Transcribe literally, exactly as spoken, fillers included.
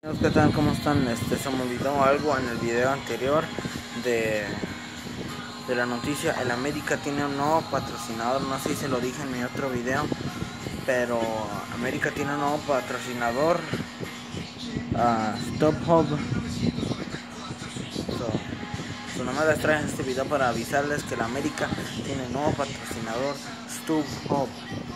¿Qué tal? ¿Cómo están? Este, se me olvidó algo en el video anterior de, de la noticia. El América tiene un nuevo patrocinador, no sé si se lo dije en mi otro video, pero América tiene un nuevo patrocinador, uh, Stop Hub. So, so nomás les traje este video para avisarles que el América tiene un nuevo patrocinador, Stop Hub.